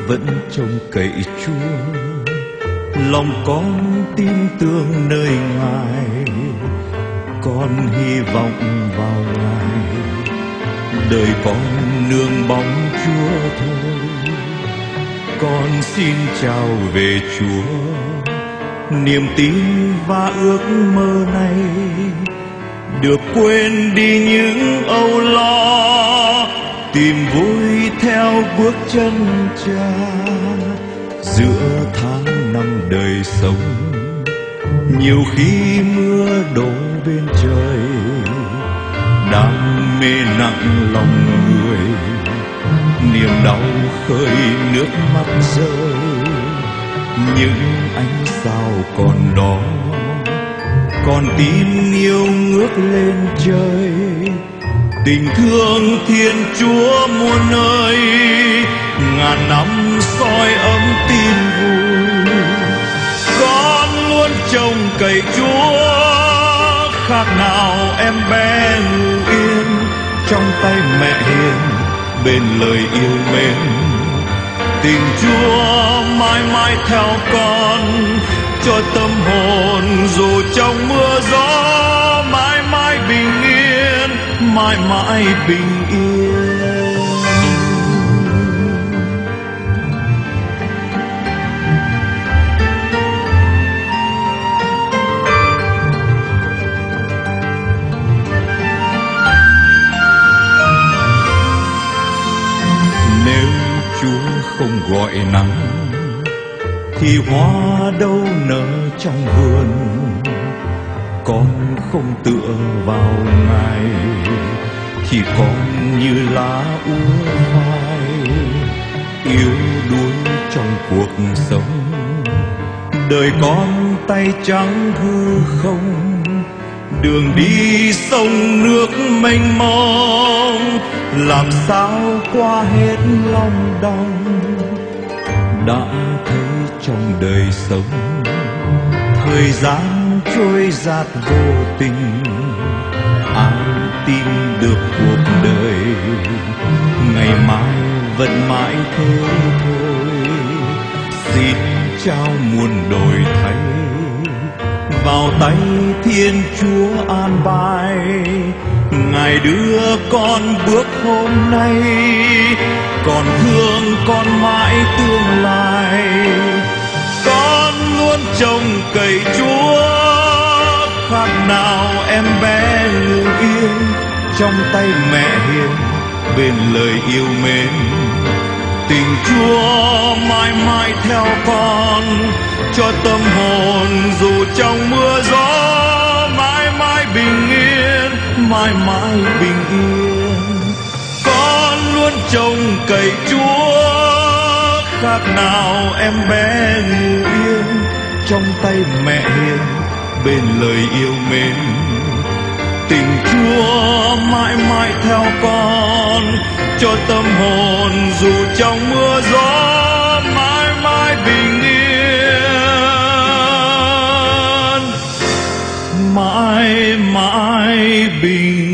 vẫn trông cậy Chúa, lòng con tin tưởng nơi Ngài, con hy vọng vào Ngài, đời con nương bóng Chúa thôi. Con xin chào về Chúa, niềm tin và ước mơ này được quên đi những âu lo, tìm vui theo bước chân Cha. Giữa tháng năm đời sống, nhiều khi mưa đổ bên trời, đam mê nặng lòng người, niềm đau khơi nước mắt rơi. Những ánh sao còn đó, còn tim yêu ngước lên trời. Tình thương Thiên Chúa muôn nơi, ngàn năm soi ấm tin vui. Con luôn trông cậy Chúa, khác nào em bé ngủ yên trong tay mẹ hiền, bên lời yêu mến. Tình Chúa mãi mãi theo con, cho tâm hồn dù trong mưa gió, mãi mãi bình yên, mãi mãi bình yên. Nếu Chúa không gọi nắng, thì hoa đâu nở trong vườn. Con không tựa vào Ngài, thì con như lá úa phai, yếu đuối trong cuộc sống. Đời con tay trắng hư không, đường đi sông nước mênh mông, làm sao qua hết lòng đong. Đã thấy trong đời sống, thời gian trôi dạt vô tình, ai tin được cuộc đời ngày mai vẫn mãi thế thôi. Xin trao muôn đổi thay vào tay Thiên Chúa an bài, Ngài đưa con bước hôm nay, còn thương con mãi tương lai. Con luôn trông cậy Chúa, khác nào em bé ngủ yên trong tay mẹ hiền, bên lời yêu mến. Tình Chúa mãi mãi theo con, cho tâm hồn dù trong mưa gió, mãi mãi bình yên, mãi mãi bình yên. Con luôn trông cậy Chúa, khác nào em bé ngủ yên trong tay mẹ hiền, bên lời yêu mến. Tình Chúa mãi mãi theo con, cho tâm hồn dù trong mưa gió, mãi mãi bình yên, mãi mãi bình yên.